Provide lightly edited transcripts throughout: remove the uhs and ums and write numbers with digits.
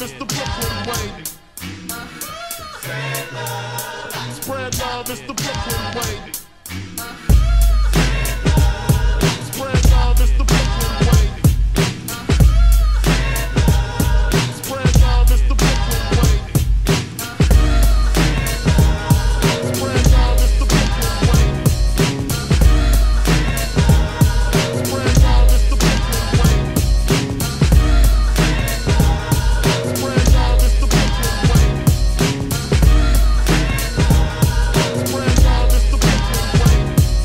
it's the Brooklyn way. Spread love, it's the Brooklyn way. Spread love, it's the Brooklyn way. Spread love, it's the Brooklyn way. Spread love, it's the Brooklyn way. Spread love, it's the Brooklyn way. Spread love, it's the Brooklyn way. Spread love, it's the Brooklyn way.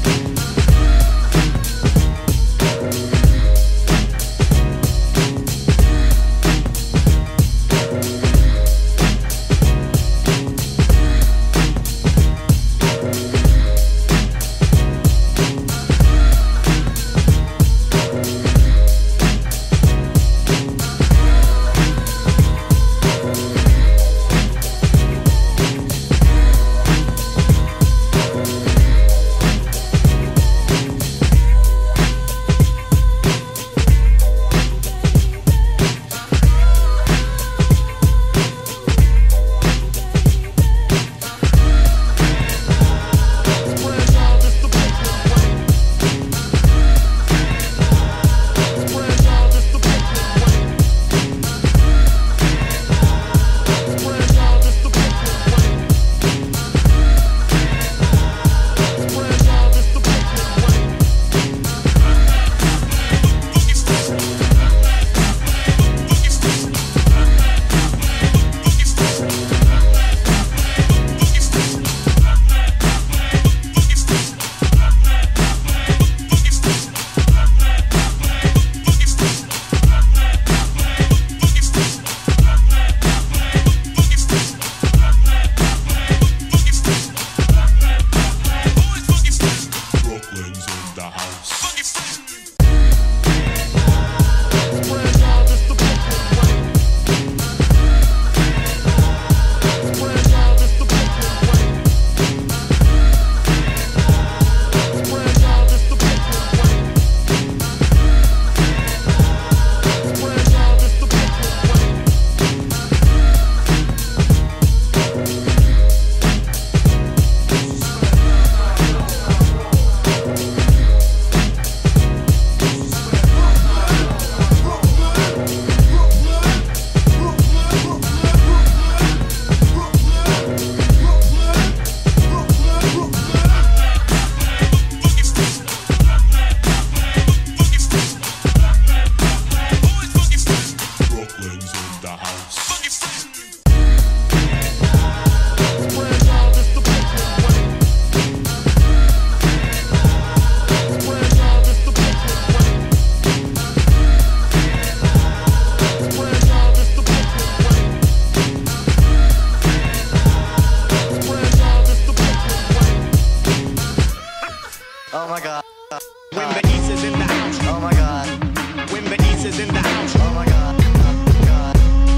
Oh my god. When the East is in the house. Oh my god. When the East is in the house. Oh my god. God.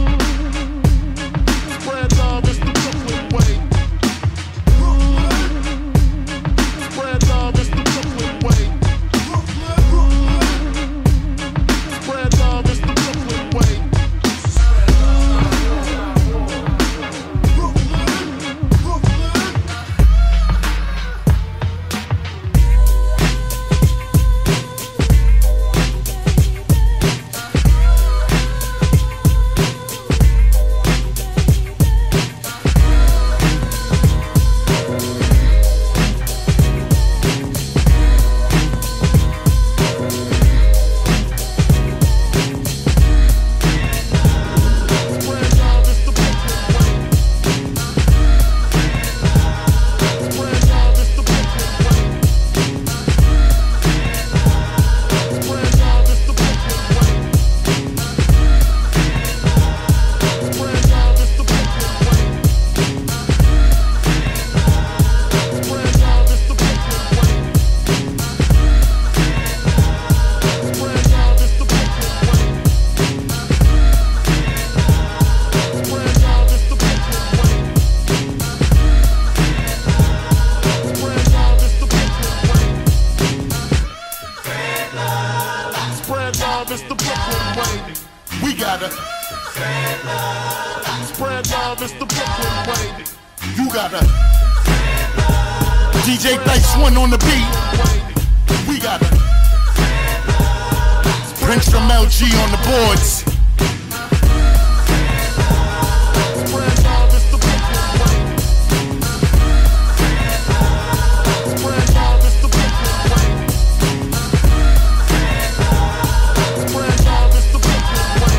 Spread love, it's the Brooklyn way. Spread love, it's the Brooklyn way. Spread love, it's the Brooklyn way. Spread love, it's the Brooklyn way. We gotta Spread love, it's the Brooklyn way. You gotta DJ Dice One on the beat. We gotta Prince from LG on the boards. Spread love, it's the Brooklyn way. Spread love, it's the Brooklyn way. Spread love, it's the Brooklyn way.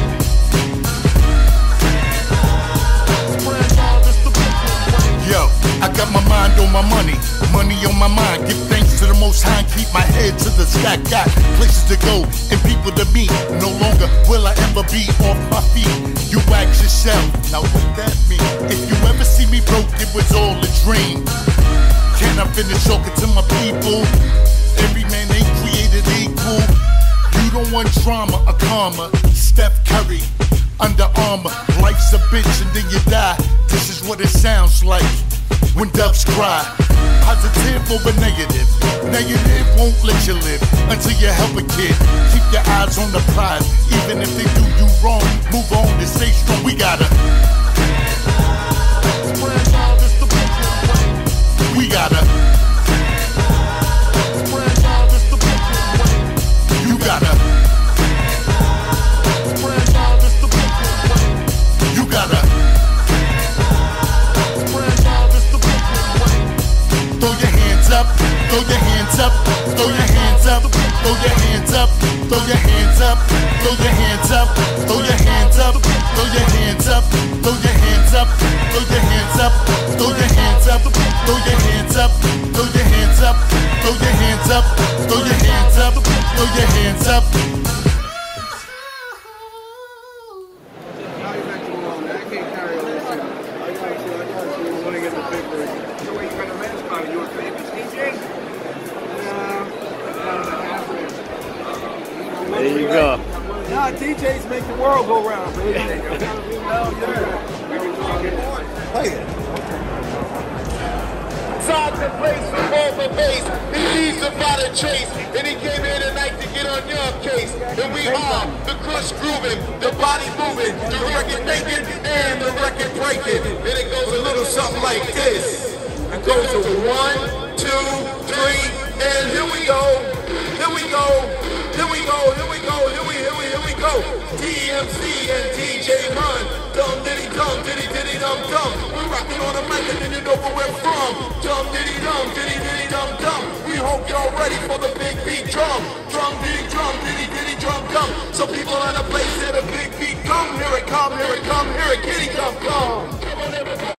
Spread love, it's the Brooklyn way. Yo, I got my mind on my money, money on my mind. Give thanks to the Most High and keep my head to the sky. Got places to go and people to meet. No longer will I ever be off my feet. You ask yourself, now what that mean? If you ever see me broke, it was all a dream. Can I finish talking to my people? Every man ain't created equal. You don't want drama or karma. Steph Curry, Under Armour. Life's a bitch and then you die. This is what it sounds like when doves cry. Positive over negative. Negative won't let you live until you help a kid. Keep your eyes on the prize. Even if they do you wrong, move on and stay strong. We gotta Spread love, it's the Brooklyn way. We gotta Spread love, it's the Brooklyn way. You gotta Spread love, it's the Brooklyn way. You gotta Spread love, it's the Brooklyn way. Throw your hands up, throw your hands up, throw your hands up, throw your hands up, throw your hands up, throw your hands up, throw your hands up, throw your hands up, throw your hands up, throw your hands up, throw your hands up, throw your hands up, throw your hands up, throw your hands up, throw your hands up, throw your hands up. Now you're back to the wall, man. I can't carry all this shit. I got you. I want to get the big break. So wait, you got a men's car. You a famous DJ? There you go. Nah, DJs make the world go round, baby. Time to place for over base. He needs somebody to chase. And he came here tonight to get on your case. And we are the crush grooving, the body moving, the record making, and the record breaking. And it goes a little something like this. It goes to 1, 2, 3, and here we go. Here we go. Here we go. Here we go. Here we go. DMC and DJ Run. Dum diddy dum diddy diddy dum dum. We rockin' on the mic and then you know where we're from. Dum diddy dum diddy diddy dum dum. We hope y'all ready for the big beat drum. Drum diddy drum dum. So people on the place hear the big beat come. Here it come, here it come, here it kitty come come.